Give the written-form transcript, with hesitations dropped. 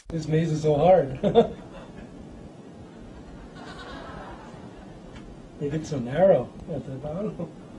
This maze is so hard. They get so narrow at the bottom.